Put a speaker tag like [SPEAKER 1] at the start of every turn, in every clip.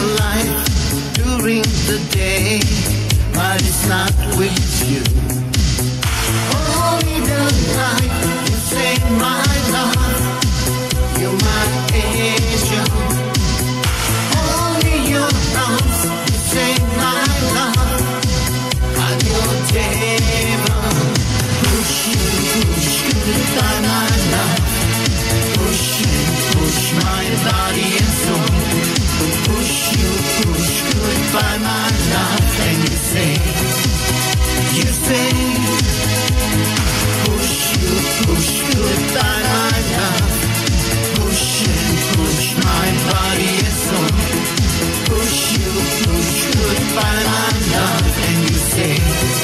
[SPEAKER 1] life during the day, but it's not with you. Only the night you say my love, you're my angel. Only your arms you say my love, I'm your devil. Push you, push goodbye my love. Push you, push my body and soul. Push you, push goodbye my love. And you say, push you, push goodbye my love. Push and push my body and soul. Push you, push goodbye my love. And you say,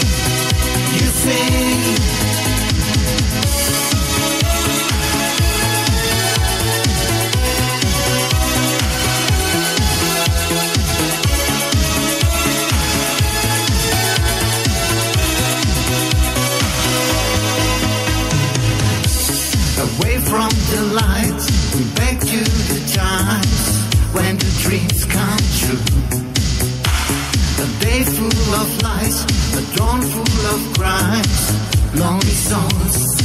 [SPEAKER 1] away from the lights, we back to the times when the dreams come true. A day full of lies, a dawn full of crimes, lonely songs.